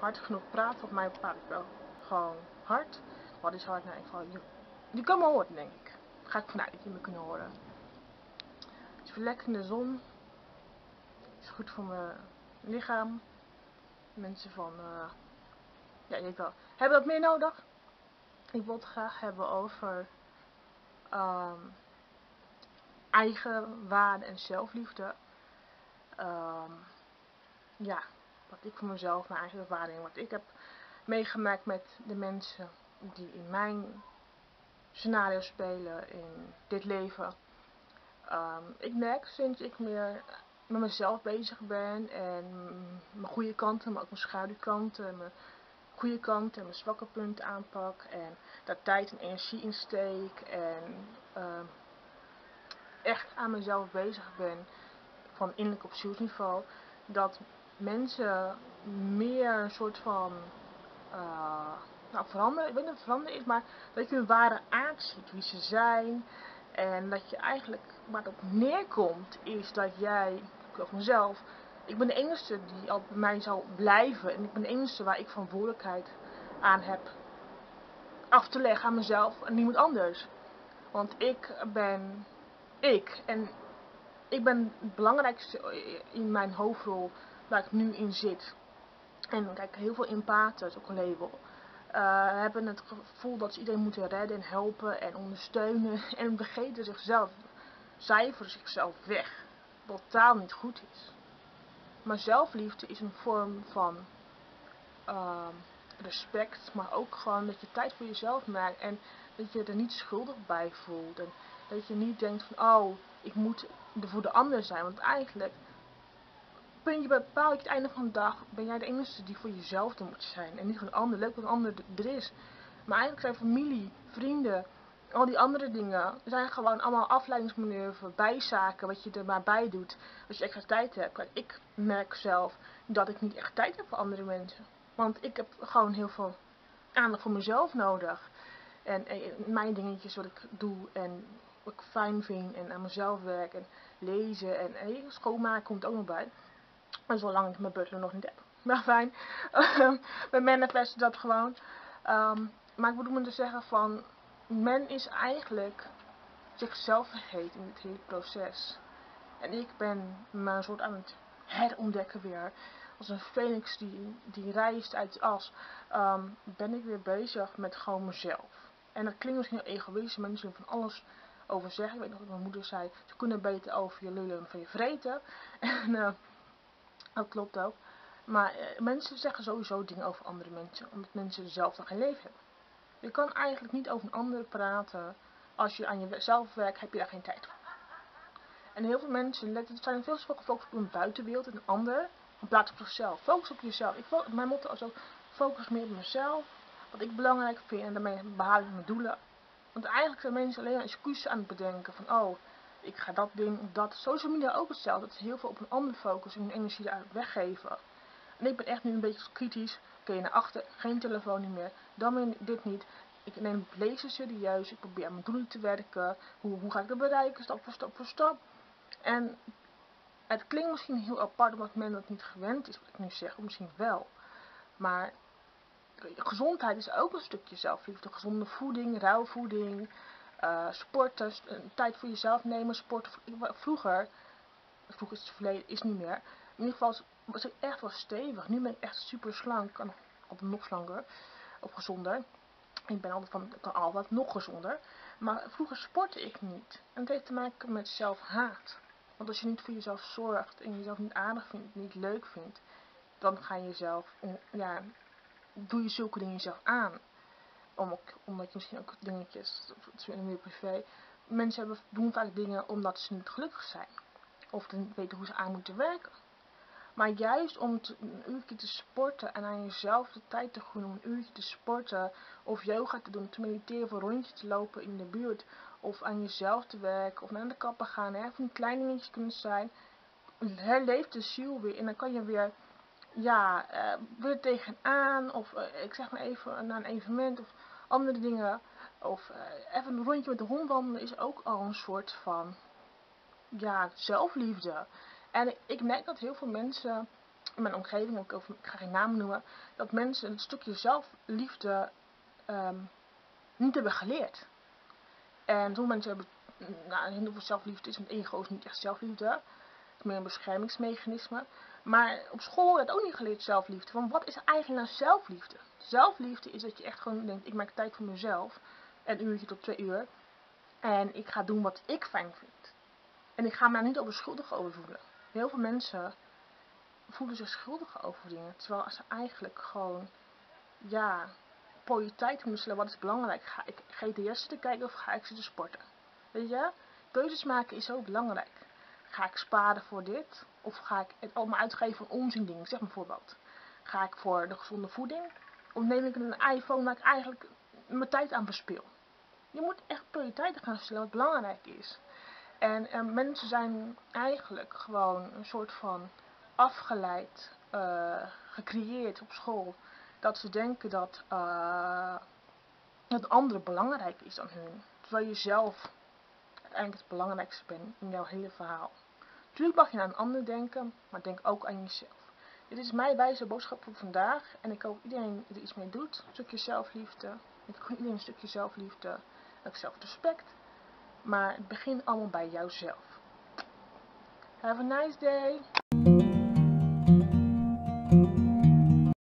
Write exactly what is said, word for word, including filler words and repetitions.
hard genoeg praat, op mij praat ik wel gewoon hard. Wat is hard? Nee, gewoon, je, je kan me horen, denk ik. Ga ik vanuit dat je me kunnen horen. Het is lekker in de zon. Het is goed voor mijn lichaam. Mensen van, uh, ja, je weet wel, hebben dat meer nodig. Ik wil het graag hebben over um, eigen waarde en zelfliefde. Um, ja, wat ik voor mezelf, mijn eigen ervaring, wat ik heb meegemaakt met de mensen die in mijn scenario spelen in dit leven. Um, ik merk sinds ik meer met mezelf bezig ben en mijn goede kanten, maar ook mijn schaduwkanten, mijn goede kanten en mijn zwakke punten aanpak en daar tijd en energie in steek en um, echt aan mezelf bezig ben van innerlijk op zielsniveau, dat mensen meer een soort van uh, nou veranderen, ik weet niet of het veranderen is, maar dat je hun ware aard ziet, wie ze zijn en dat je eigenlijk, waar het op neerkomt is dat jij, ik over mezelf, ik ben de enige die al bij mij zou blijven en ik ben de enige waar ik verantwoordelijkheid aan heb af te leggen aan mezelf en niemand anders, want ik ben ik en ik ben het belangrijkste in mijn hoofdrol waar ik nu in zit. En kijk, heel veel empathen, dat is ook een label, uh, hebben het gevoel dat ze iedereen moeten redden en helpen en ondersteunen. En vergeten zichzelf, cijferen zichzelf weg. Wat totaal niet goed is. Maar zelfliefde is een vorm van uh, respect, maar ook gewoon dat je tijd voor jezelf maakt. En dat je er niet schuldig bij voelt. En dat je niet denkt van, oh, ik moet er voor de ander zijn. Want eigenlijk ben je bepaald aan het einde van de dag, ben jij de enige die voor jezelf er moet zijn. En niet voor een ander. Leuk wat een ander er is. Maar eigenlijk zijn familie, vrienden, al die andere dingen, zijn gewoon allemaal afleidingsmanoeuvres, bijzaken, wat je er maar bij doet. Als je extra tijd hebt. Kijk, ik merk zelf dat ik niet echt tijd heb voor andere mensen. Want ik heb gewoon heel veel aandacht voor mezelf nodig. En, en mijn dingetjes wat ik doe en wat ik fijn vind en aan mezelf werk en lezen en, en schoonmaken komt ook nog bij. En zolang ik mijn butler nog niet heb. Maar fijn. We manifesten dat gewoon. Um, maar ik bedoel me te zeggen van, men is eigenlijk zichzelf vergeten in dit hele proces. En ik ben me een soort aan het herontdekken weer. Als een phoenix die, die reist uit de as, um, ben ik weer bezig met gewoon mezelf. En dat klinkt misschien heel egoïstisch, mensen zullen van alles over zeggen. Ik weet nog dat mijn moeder zei, ze kunnen beter over je lullen dan van je vreten. En uh, dat klopt ook. Maar uh, mensen zeggen sowieso dingen over andere mensen, omdat mensen zelf nog geen leven hebben. Je kan eigenlijk niet over een ander praten. Als je aan jezelf werkt, heb je daar geen tijd voor. En heel veel mensen letten, zijn veel te veel gefocust op een buitenwereld en een ander, in plaats op zichzelf. Focus op jezelf. Ik, mijn motto is ook, focus meer op mezelf, wat ik belangrijk vind en daarmee behaal ik mijn doelen. Want eigenlijk zijn mensen alleen maar excuses aan het bedenken van, oh, ik ga dat ding of dat. Social media ook hetzelfde, dat ze heel veel op een ander focussen en hun energie daar weggeven. En ik ben echt nu een beetje kritisch. Oké, okay, naar achter, geen telefoon niet meer, dan weer dit niet. Ik neem het lezen serieus, ik probeer aan mijn doelen te werken. Hoe, hoe ga ik dat bereiken, stap voor stap voor stap. En het klinkt misschien heel apart omdat men dat niet gewend is wat ik nu zeg, of misschien wel. Maar gezondheid is ook een stukje zelfliefde. Gezonde voeding, rauwvoeding, uh, sporten, tijd voor jezelf nemen, sporten. Vroeger, vroeger is het verleden, is niet meer. In ieder geval was ik echt wel stevig. Nu ben ik echt super slank, en altijd nog slanker, of gezonder. Ik ben altijd van, ik kan altijd nog gezonder. Maar vroeger sportte ik niet. En het heeft te maken met zelfhaat. Want als je niet voor jezelf zorgt en jezelf niet aardig vindt, niet leuk vindt, dan ga je jezelf, ja, doe je zulke dingen jezelf aan. Om ook, omdat je misschien ook dingetjes, dat is meer privé, mensen hebben, doen vaak dingen omdat ze niet gelukkig zijn. Of niet weten hoe ze aan moeten werken. Maar juist om te, een uurtje te sporten en aan jezelf de tijd te groeien om een uurtje te sporten, of yoga te doen, te mediteren of een rondje te lopen in de buurt, of aan jezelf te werken, of naar de kapper gaan, hè, van die kleine dingetjes kunnen zijn, herleeft de ziel weer en dan kan je weer, ja, uh, weer tegenaan, of uh, ik zeg maar even naar een evenement, of andere dingen, of uh, even een rondje met de hond wandelen is ook al een soort van, ja, zelfliefde. En ik merk dat heel veel mensen in mijn omgeving, ik, over, ik ga geen namen noemen, dat mensen een stukje zelfliefde um, niet hebben geleerd. En sommige mensen hebben, nou, heel veel zelfliefde is met ego is niet echt zelfliefde. Het is meer een beschermingsmechanisme. Maar op school werd ook niet geleerd zelfliefde. Want wat is eigenlijk nou zelfliefde? Zelfliefde is dat je echt gewoon denkt, ik maak tijd voor mezelf. Een uurtje tot twee uur. En ik ga doen wat ik fijn vind. En ik ga me daar niet over schuldig over voelen. Heel veel mensen voelen zich schuldig over dingen. Terwijl ze eigenlijk gewoon, ja, prioriteit moeten stellen. Wat is belangrijk? Ga ik G T S te kijken of ga ik zitten sporten? Weet je? Keuzes maken is zo belangrijk. Ga ik sparen voor dit? Of ga ik het allemaal uitgeven van onzin dingen? Zeg maar bijvoorbeeld. Ga ik voor de gezonde voeding? Of neem ik een iPhone waar ik eigenlijk mijn tijd aan verspil? Je moet echt prioriteiten gaan stellen wat belangrijk is. En uh, mensen zijn eigenlijk gewoon een soort van afgeleid, uh, gecreëerd op school. Dat ze denken dat uh, het andere belangrijk is dan hun. Terwijl je zelf uiteindelijk het belangrijkste bent in jouw hele verhaal. Natuurlijk mag je aan een ander denken, maar denk ook aan jezelf. Dit is mijn wijze boodschap voor vandaag. En ik hoop dat iedereen er iets mee doet. Een stukje zelfliefde. Ik gun iedereen een stukje zelfliefde. Ook zelfrespect. Maar het begint allemaal bij jouzelf. Have a nice day.